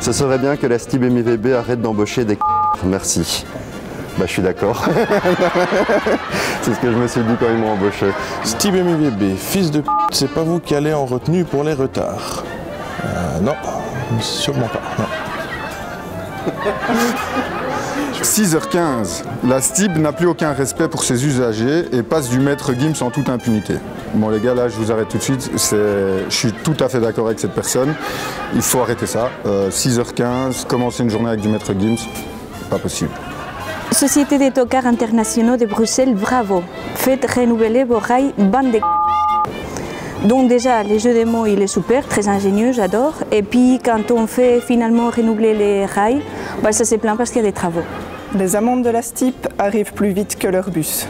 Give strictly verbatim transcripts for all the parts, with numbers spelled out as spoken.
Ce serait bien que la Stib M I V B arrête d'embaucher des c***. Merci. Bah je suis d'accord. C'est ce que je me suis dit quand ils m'ont embauché. Stib M I V B, fils de p***, c'est pas vous qui allez en retenue pour les retards. Euh, non, sûrement pas, non. six heures quinze, la Stib n'a plus aucun respect pour ses usagers et passe du maître Gims en toute impunité. Bon les gars, là je vous arrête tout de suite, je suis tout à fait d'accord avec cette personne. Il faut arrêter ça. Euh, six heures quinze, commencer une journée avec du maître Gims, pas possible. Société des tocards internationaux de Bruxelles, bravo. Faites renouveler vos rails, bande de c***. Donc déjà, les jeux de mots, il est super, très ingénieux, j'adore. Et puis quand on fait finalement renouveler les rails, bah, ça c'est plein parce qu'il y a des travaux. Les amendes de la Stib arrivent plus vite que leur bus.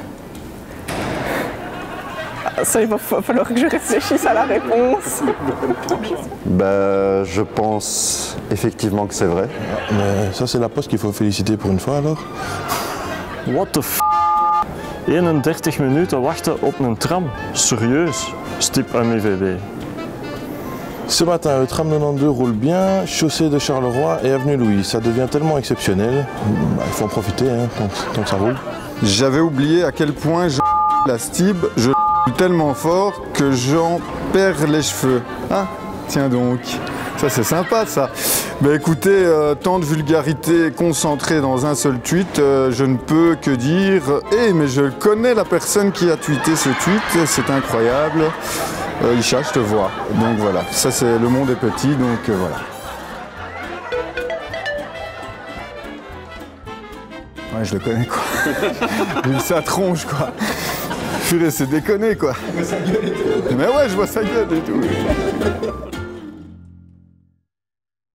Ça, il va falloir que je réfléchisse à la réponse. Bah je pense effectivement que c'est vrai. Mais ça c'est la poste qu'il faut féliciter pour une fois alors. What the f***? eenendertig minuten wachten op een tram. Serieus? Stib M I V B. Ce matin, le tram quatre-vingt-douze roule bien, chaussée de Charleroi et avenue Louis. Ça devient tellement exceptionnel. Bah, il faut en profiter hein, tant, tant que ça roule. J'avais oublié à quel point je la Stib, je tellement fort que j'en perds les cheveux. Ah, tiens donc, ça c'est sympa ça. Bah écoutez, euh, tant de vulgarité concentrée dans un seul tweet, euh, je ne peux que dire « Eh, hey, mais je connais la personne qui a tweeté ce tweet, c'est incroyable. Euh, Isha, je te vois. » Donc voilà, ça c'est le monde est petit, donc euh, voilà. Ouais, je le connais quoi. Vu sa tronche quoi. Purée, c'est déconné quoi. Mais ouais, je vois sa gueule et tout.